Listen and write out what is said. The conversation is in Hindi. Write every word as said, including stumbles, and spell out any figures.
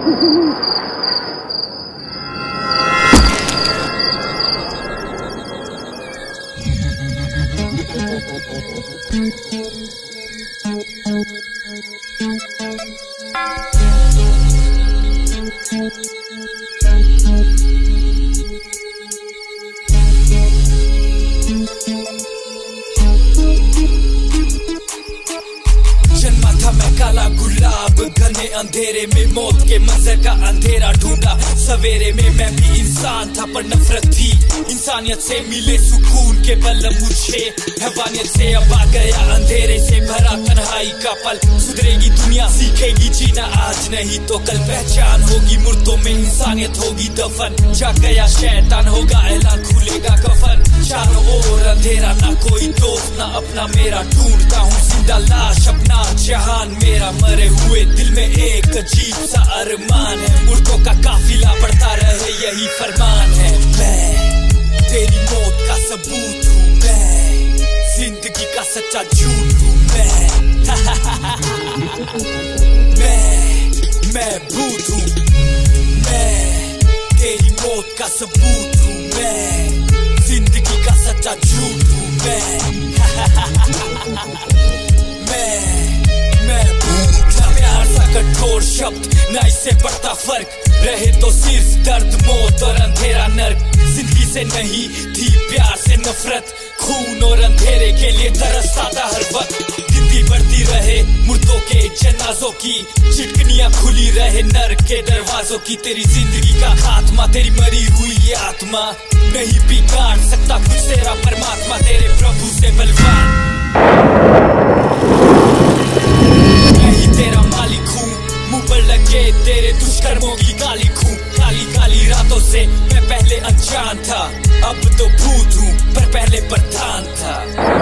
जन्मा था मैं काला गुलाब, घने अंधेरे में मौत के मंजर का अंधेरा ढूंढा। सवेरे में मैं भी इंसान था पर नफरत थी इंसानियत से, मिले सुकून के पल मुझे हैवानियत से। अब आ गया अंधेरे से भरा तन्हाई का पल, सुधरेगी दुनिया सीखेगी जीना आज नहीं तो कल। पहचान होगी मुर्दों में, इंसानियत होगी दफन, जा गया शैतान होगा ऐलान, खुलेगा कफन। चारों ओर अंधेरा, ना कोई दोस्त ना अपना मेरा, ढूंढता हूँ जिंदा लाश अपना जहान मेरा। मरे हुए दिल में एक अजीब सा अरमान है, मुर्दों का काफिला बढ़ता रहे यही फरमान है। मैं तेरी मौत का सबूत हूँ, मैं जिंदगी का सच्चा झूठ हूँ। मैं मैं मैं भूत हूँ, मैं तेरी मौत का सबूत हूँ। मैं जिंदगी का सच्चा झूठ हूँ। मैं मैं मैं भूत। ना प्यार सा कठोर शब्द, ना इससे बढ़ता फर्क, रहे तो सिर्फ दर्द मौत और अंधेरा नर्क। जिंदगी से नहीं थी प्यार से नफरत, खून और अंधेरे के लिए तरसता था हर वक्त। गिनती बढ़ती रहे मुर्दों के जनाजों की, चिटकनियां खुली रहे नर्क के दरवाजों की। तेरी जिंदगी का खात्मा, तेरी मरी हुई ये आत्मा, नहीं बिगाड़ सकता कुछ तेरा परमात्मा, तेरे प्रभु से बलवान। नहीं तेरा मालिक हूँ, मुंह पर लगे तेरे दुष्कर्मों की गाली खूं। काली काली रातों से मैं पहले अनजान था, अब तो भूत हूँ पर पहले प्रधान था।